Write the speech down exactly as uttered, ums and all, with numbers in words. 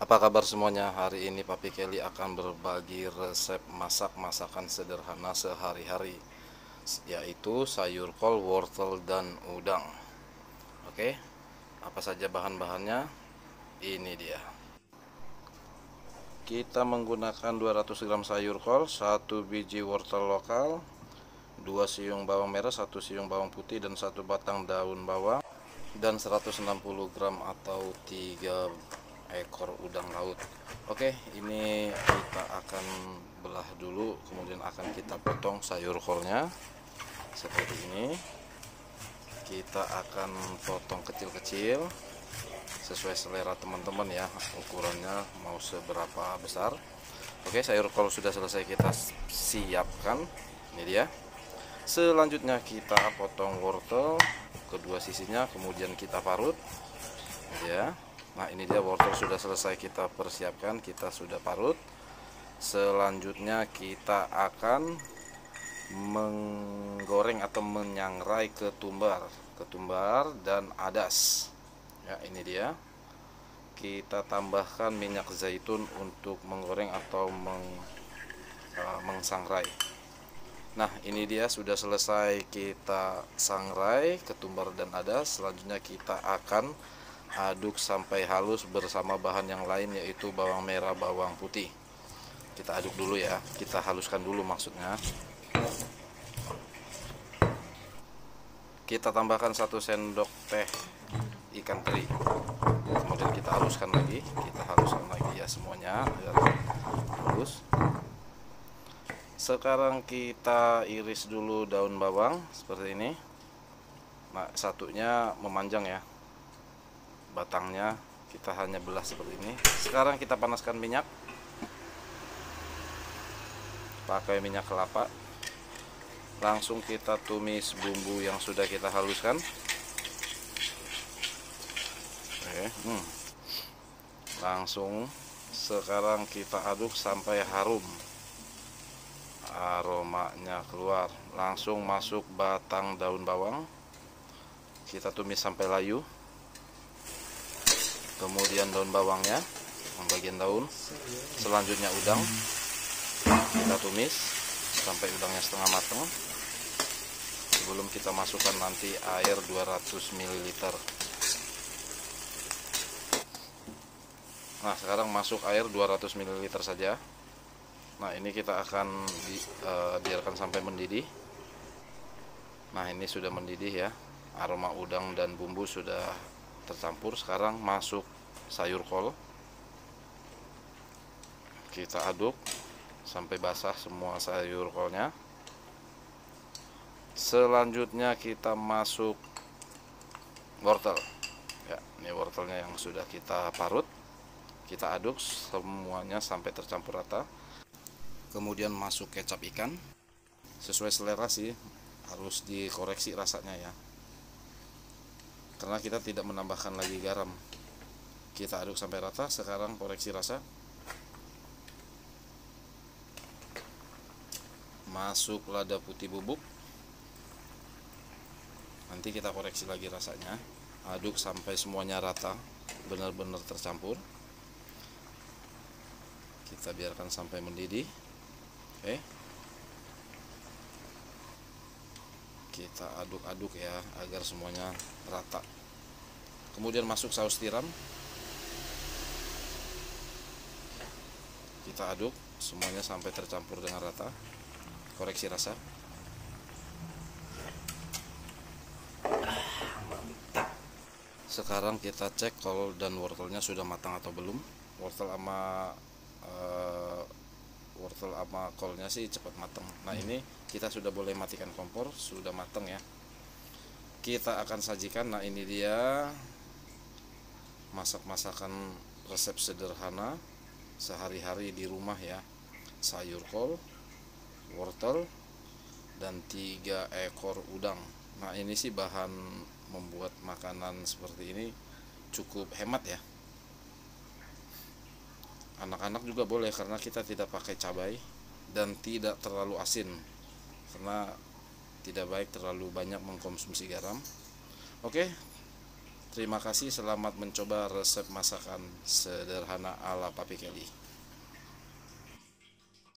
Apa kabar semuanya? Hari ini Papi Kelly akan berbagi resep masak masakan sederhana sehari-hari, yaitu sayur kol, wortel, dan udang. Oke, apa saja bahan-bahannya? Ini dia. Kita menggunakan dua ratus gram sayur kol, satu biji wortel lokal, dua siung bawang merah, satu siung bawang putih, dan satu batang daun bawang, dan seratus enam puluh gram atau tiga ekor udang laut. Oke, ini kita akan belah dulu, kemudian akan kita potong sayur kolnya seperti ini. Kita akan potong kecil-kecil sesuai selera teman-teman ya, ukurannya mau seberapa besar. Oke, sayur kol sudah selesai kita siapkan, ini dia. Selanjutnya kita potong wortel kedua sisinya, kemudian kita parut ya. Nah, ini dia wortel sudah selesai kita persiapkan, kita sudah parut. Selanjutnya kita akan menggoreng atau menyangrai ketumbar ketumbar dan adas ya. Ini dia, kita tambahkan minyak zaitun untuk menggoreng atau meng, uh, mengsangrai. Nah, ini dia sudah selesai kita sangrai ketumbar dan adas. Selanjutnya kita akan aduk sampai halus bersama bahan yang lain, yaitu bawang merah, bawang putih. Kita aduk dulu ya, kita haluskan dulu maksudnya. Kita tambahkan satu sendok teh ikan teri, kemudian kita haluskan lagi, kita haluskan lagi ya semuanya agar halus. Sekarang kita iris dulu daun bawang seperti ini. Nah, satunya memanjang ya, batangnya kita hanya belah seperti ini. Sekarang kita panaskan minyak, pakai minyak kelapa. Langsung kita tumis bumbu yang sudah kita haluskan. Oke, hmm. Langsung sekarang kita aduk sampai harum, aromanya keluar. Langsung masuk batang daun bawang, kita tumis sampai layu. Kemudian daun bawangnya, bagian daun. Selanjutnya udang, kita tumis sampai udangnya setengah matang, sebelum kita masukkan nanti air dua ratus mililiter. Nah, sekarang masuk air dua ratus mililiter saja. Nah, ini kita akan di, uh, biarkan sampai mendidih. Nah, ini sudah mendidih ya, aroma udang dan bumbu sudah tercampur. Sekarang masuk sayur kol, kita aduk sampai basah semua sayur kolnya. Selanjutnya kita masuk wortel ya, ini wortelnya yang sudah kita parut, kita aduk semuanya sampai tercampur rata. Kemudian masuk kecap ikan, sesuai selera sih, harus dikoreksi rasanya ya, karena kita tidak menambahkan lagi garam. Kita aduk sampai rata. Sekarang koreksi rasa, masuk lada putih bubuk, nanti kita koreksi lagi rasanya. Aduk sampai semuanya rata, benar-benar tercampur. Kita biarkan sampai mendidih. Oke, kita aduk-aduk ya agar semuanya rata. Kemudian masuk saus tiram, kita aduk semuanya sampai tercampur dengan rata. Koreksi rasa. Sekarang kita cek kol dan wortelnya sudah matang atau belum. Wortel sama uh, wortel sama kolnya sih cepat matang. Nah, ini kita sudah boleh matikan kompor, sudah matang ya. Kita akan sajikan. Nah, ini dia masak-masakan resep sederhana sehari-hari di rumah ya. Sayur kol, wortel, dan tiga ekor udang. Nah, ini sih bahan membuat makanan seperti ini cukup hemat ya. Anak-anak juga boleh, karena kita tidak pakai cabai dan tidak terlalu asin, karena tidak baik terlalu banyak mengkonsumsi garam. Oke, Terima kasih, selamat mencoba resep masakan sederhana ala Papi Kelly.